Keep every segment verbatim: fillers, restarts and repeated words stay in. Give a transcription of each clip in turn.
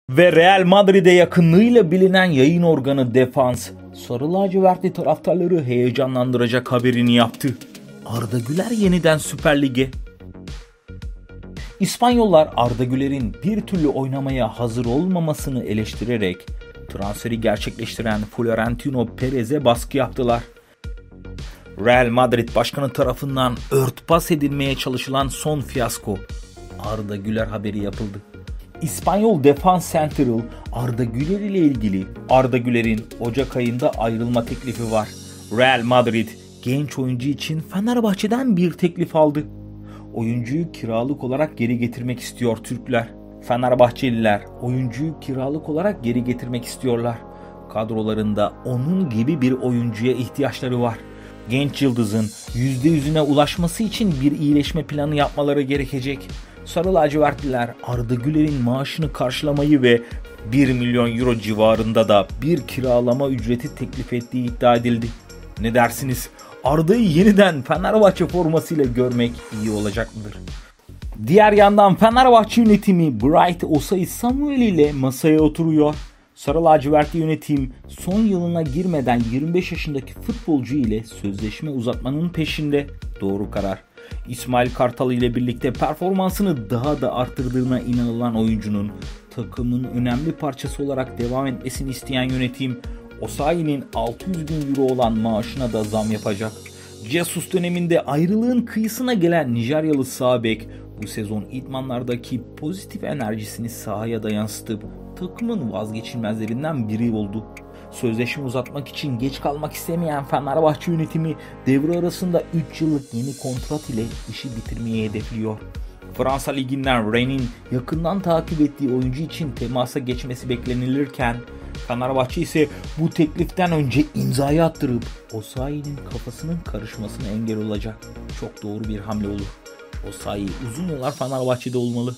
Ve Real Madrid'e yakınlığıyla bilinen yayın organı Defans, sarı lacivertli taraftarları heyecanlandıracak haberini yaptı. Arda Güler yeniden Süper Lig'e. İspanyollar Arda Güler'in bir türlü oynamaya hazır olmamasını eleştirerek transferi gerçekleştiren Florentino Perez'e baskı yaptılar. Real Madrid başkanı tarafından örtbas edilmeye çalışılan son fiyasko, Arda Güler haberi yapıldı. İspanyol Defans Central Arda Güler ile ilgili Arda Güler'in Ocak ayında ayrılma teklifi var. Real Madrid genç oyuncu için Fenerbahçe'den bir teklif aldı. Oyuncuyu kiralık olarak geri getirmek istiyor Türkler. Fenerbahçeliler oyuncuyu kiralık olarak geri getirmek istiyorlar. Kadrolarında onun gibi bir oyuncuya ihtiyaçları var. Genç yıldızın yüzde yüzüne ulaşması için bir iyileşme planı yapmaları gerekecek. Sarı lacivertliler Arda Güler'in maaşını karşılamayı ve bir milyon euro civarında da bir kiralama ücreti teklif ettiği iddia edildi. Ne dersiniz? Arda'yı yeniden Fenerbahçe formasıyla görmek iyi olacak mıdır? Diğer yandan Fenerbahçe yönetimi Bright Osayi Samuel ile masaya oturuyor. Sarı lacivertli yönetim son yılına girmeden yirmi beş yaşındaki futbolcu ile sözleşme uzatmanın peşinde. Doğru karar. İsmail Kartal ile birlikte performansını daha da arttırdığına inanılan oyuncunun takımın önemli parçası olarak devam etmesini isteyen yönetim Osayi'nin altı yüz bin euro olan maaşına da zam yapacak. Jesus döneminde ayrılığın kıyısına gelen Nijeryalı sağ bek bu sezon idmanlardaki pozitif enerjisini sahaya da yansıtıp takımın vazgeçilmezlerinden biri oldu. Sözleşme uzatmak için geç kalmak istemeyen Fenerbahçe yönetimi devre arasında üç yıllık yeni kontrat ile işi bitirmeyi hedefliyor. Fransa Ligi'nden Rennes'in yakından takip ettiği oyuncu için temasa geçmesi beklenilirken Fenerbahçe ise bu tekliften önce imzayı attırıp Osayi'nin kafasının karışmasına engel olacak. Çok doğru bir hamle olur. Osayi uzun yıllar Fenerbahçe'de olmalı.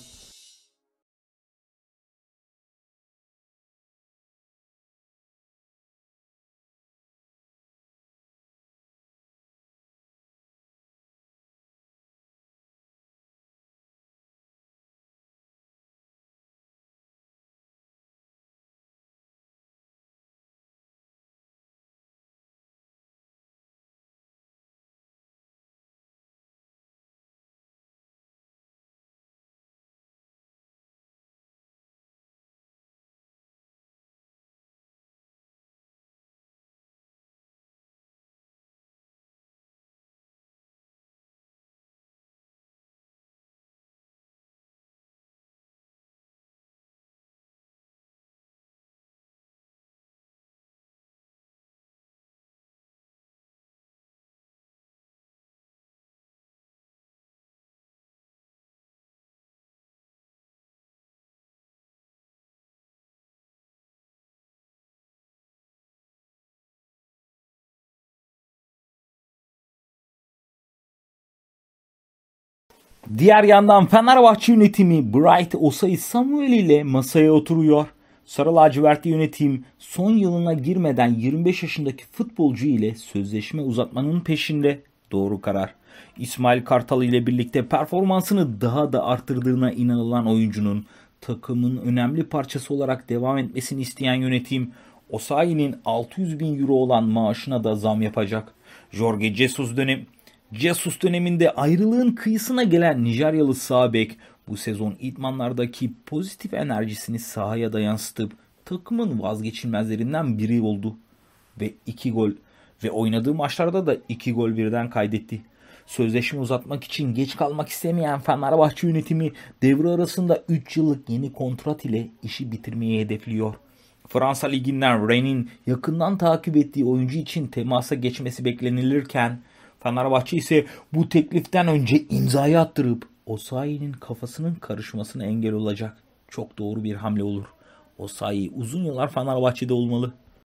Diğer yandan Fenerbahçe yönetimi Bright Osayi Samuel ile masaya oturuyor. Sarı lacivertli yönetim son yılına girmeden yirmi beş yaşındaki futbolcu ile sözleşme uzatmanın peşinde. Doğru karar. İsmail Kartal ile birlikte performansını daha da arttırdığına inanılan oyuncunun takımın önemli parçası olarak devam etmesini isteyen yönetim Osayi'nin altı yüz bin euro olan maaşına da zam yapacak. Jorge Jesus dönem Jesus döneminde ayrılığın kıyısına gelen Nijeryalı sağ bek bu sezon idmanlardaki pozitif enerjisini sahaya da yansıtıp takımın vazgeçilmezlerinden biri oldu ve iki gol ve oynadığı maçlarda da iki gol birden kaydetti. Sözleşme uzatmak için geç kalmak istemeyen Fenerbahçe yönetimi devre arasında üç yıllık yeni kontrat ile işi bitirmeyi hedefliyor. Fransa Ligi'nden Rennes'in yakından takip ettiği oyuncu için temasa geçmesi beklenilirken Fenerbahçe ise bu tekliften önce imzayı attırıp Osayi'nin kafasının karışmasına engel olacak. Çok doğru bir hamle olur. Osayi uzun yıllar Fenerbahçe'de olmalı.